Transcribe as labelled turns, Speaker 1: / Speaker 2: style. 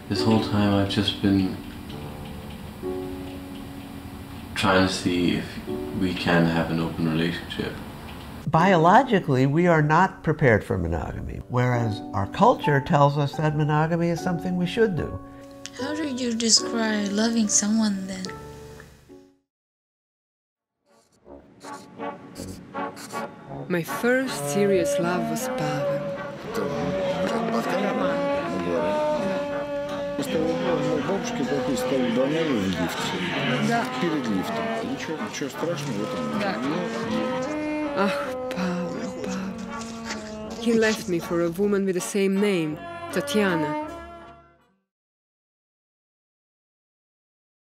Speaker 1: This whole time I've just been trying to see if we can have an open relationship.
Speaker 2: Biologically, we are not prepared for monogamy, whereas our culture tells us that monogamy is something we should do.
Speaker 3: How do you describe loving someone then?
Speaker 4: My first serious love was Pavel.
Speaker 5: У бабушки такой стоит бананы в лифте. Да. Перед лифтом. Ничего страшного в этом нет.
Speaker 4: Ach, Pavel. He left me for a woman with the same name, Tatiana.